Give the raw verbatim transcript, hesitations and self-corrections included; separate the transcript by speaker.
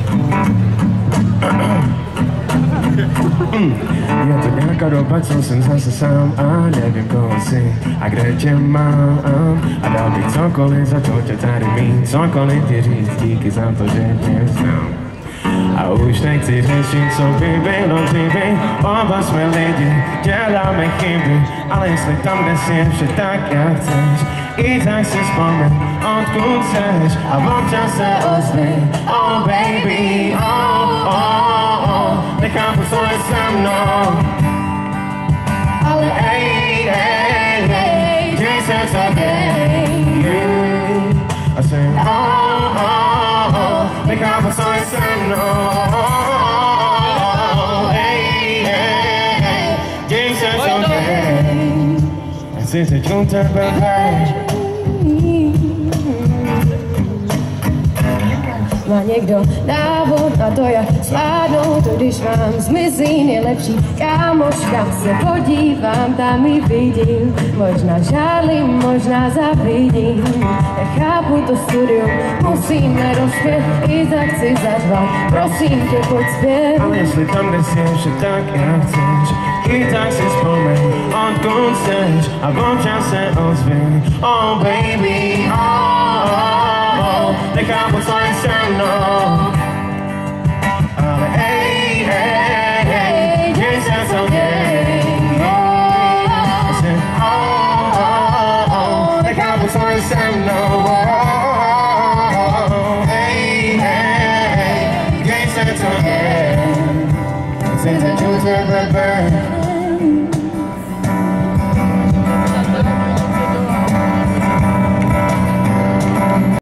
Speaker 1: Ja to nějaká doba, co jsem zase sám a nevím koho si a kde tě mám a dal bych cokoliv za to tě tady mít, cokoliv ti říct, díky za to, že tě znám. A už nechci řešit, co by bylo, kdyby oba jsme lidi, děláme chyby, ale jestli tam, kde jsi, vše tak, jak chceš, i tak si vzpomeň, odkud seš a občas se ozvi, oh baby, oh, oh, oh, nechápu, co je se mnou, ale ej, ej, ej, děj se co děj, a jsem, oh, oh, oh, nechápu, co je se mnou, ej, ej, ej, děj se co děj, a chci teď u tebe být.
Speaker 2: Má někdo návod na to, jak zvládnout to, když vám zmizí nejlepší kámoška? Se podívám, tam ji vidím, možná žádlím, možná zavidím. Nechápu to studium, musíme dospět, i tak chci zařvat, prosím tě, pojď zpět.
Speaker 1: Ale jestli tam, kde jsi, vše tak, jak chceš, i tak si vzpomeň, odkud seš a občas se ozvi, oh baby, oh, oh, oh, nechápu, co je se mnou, ale ej, ej, ej, děj se co děj, oh, oh, oh, nechápu, co je se mnou, ej, ej, děj se co děj, chci teď u tebe být.